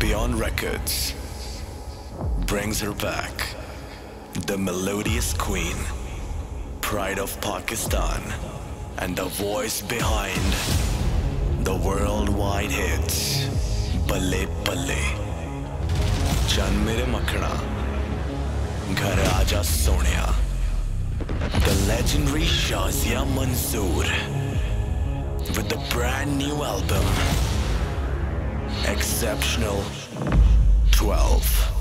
Beyond Records brings her back, the melodious queen, pride of Pakistan, and the voice behind the worldwide hits, Balle Balle, Mere Makhna, Ghar Aja Sohneya, the legendary Shazia Manzoor, with the brand new album, Exceptional 12.